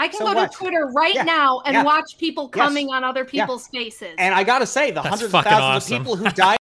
I can So go what? to Twitter right Yeah. now and Yeah. watch people Yes. coming on other Yeah. people's faces. And I got to say, the That's hundreds of fucking thousands awesome. of people who died